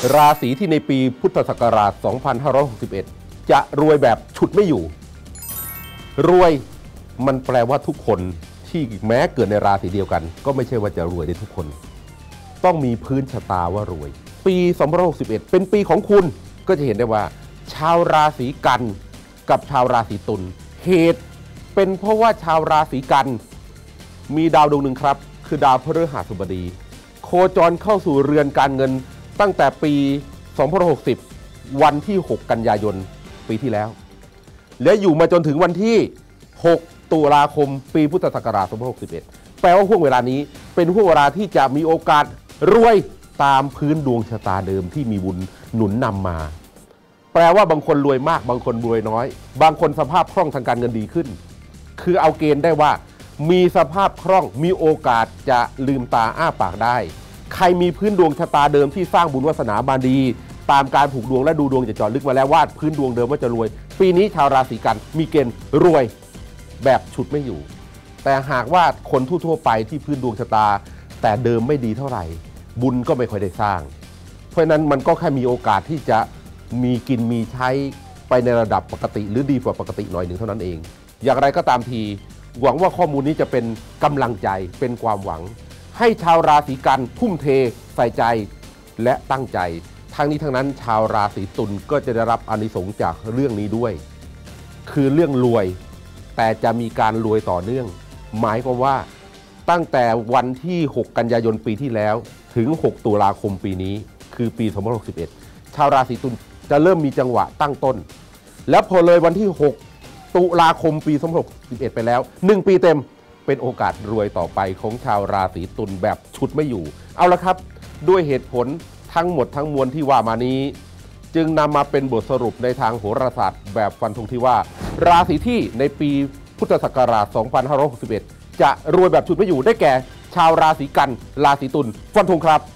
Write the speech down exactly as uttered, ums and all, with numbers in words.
ราศีที่ในปีพุทธศักราช สองพันห้าร้อยหกสิบเอ็ด จะรวยแบบฉุดไม่อยู่รวยมันแปลว่าทุกคนที่แม้เกิดในราศีเดียวกันก็ไม่ใช่ว่าจะรวยได้ทุกคนต้องมีพื้นชะตาว่ารวยปีสองพันห้าร้อยหกสิบเอ็ดเป็นปีของคุณก็จะเห็นได้ว่าชาวราศีกันกับชาวราศีตุลเหตุเป็นเพราะว่าชาวราศีกันมีดาวดวงหนึ่งครับคือดาวพฤหัสบดีโคจรเข้าสู่เรือนการเงินตั้งแต่ปีสองพันห้าร้อยหกสิบวันที่หกกันยายนปีที่แล้วและอยู่มาจนถึงวันที่หกตุลาคมปีพุทธศักราชสองพันห้าร้อยหกสิบเอ็ดแปลว่าห่วงเวลานี้เป็นห่วงเวลาที่จะมีโอกาสรวยตามพื้นดวงชะตาเดิมที่มีบุญหนุนนำมาแปลว่าบางคนรวยมากบางคนรวยน้อยบางคนสภาพคล่องทางการเงินดีขึ้นคือเอาเกณฑ์ได้ว่ามีสภาพคล่องมีโอกาสจะลืมตาอ้าปากได้ใครมีพื้นดวงชะตาเดิมที่สร้างบุญวาสนามาดีตามการผูกดวงและดูดวงจะเจาะลึกมาแล้วว่าพื้นดวงเดิมว่าจะรวยปีนี้ชาวราศีกันมีเกณฑ์รวยแบบฉุดไม่อยู่แต่หากว่าคนทั่วๆไปที่พื้นดวงชะตาแต่เดิมไม่ดีเท่าไหร่บุญก็ไม่ค่อยได้สร้างเพราะฉะนั้นมันก็แค่มีโอกาสที่จะมีกินมีใช้ไปในระดับปกติหรือดีกว่าปกติหน่อยหนึ่งเท่านั้นเองอย่างไรก็ตามทีหวังว่าข้อมูลนี้จะเป็นกำลังใจเป็นความหวังให้ชาวราศีกันทุ่มเทใส่ใจและตั้งใจทั้งนี้ทั้งนั้นชาวราศีตุลก็จะได้รับอานิสงส์จากเรื่องนี้ด้วยคือเรื่องรวยแต่จะมีการรวยต่อเนื่องหมายความว่าตั้งแต่วันที่หกกันยายนปีที่แล้วถึงหกตุลาคมปีนี้คือปีสองพันห้าร้อยหกสิบเอ็ดชาวราศีตุลจะเริ่มมีจังหวะตั้งต้นแล้วพอเลยวันที่หกตุลาคมปีสองพันห้าร้อยหกสิบเอ็ดไปแล้วหนึ่งปีเต็มเป็นโอกาสรวยต่อไปของชาวราศีตุลแบบฉุดไม่อยู่เอาละครับด้วยเหตุผลทั้งหมดทั้งมวลที่ว่ามานี้จึงนำมาเป็นบทสรุปในทางโหราศาสตร์แบบฟันธงที่ว่าราศีที่ในปีพุทธศักราช สองพันห้าร้อยหกสิบเอ็ด จะรวยแบบฉุดไม่อยู่ได้แก่ชาวราศีกันราศีตุลฟันธงครับ